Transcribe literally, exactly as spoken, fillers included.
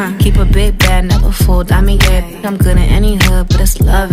Huh. Keep a big bag, never fold. I mean, yeah, I'm good in any hood, but it's love.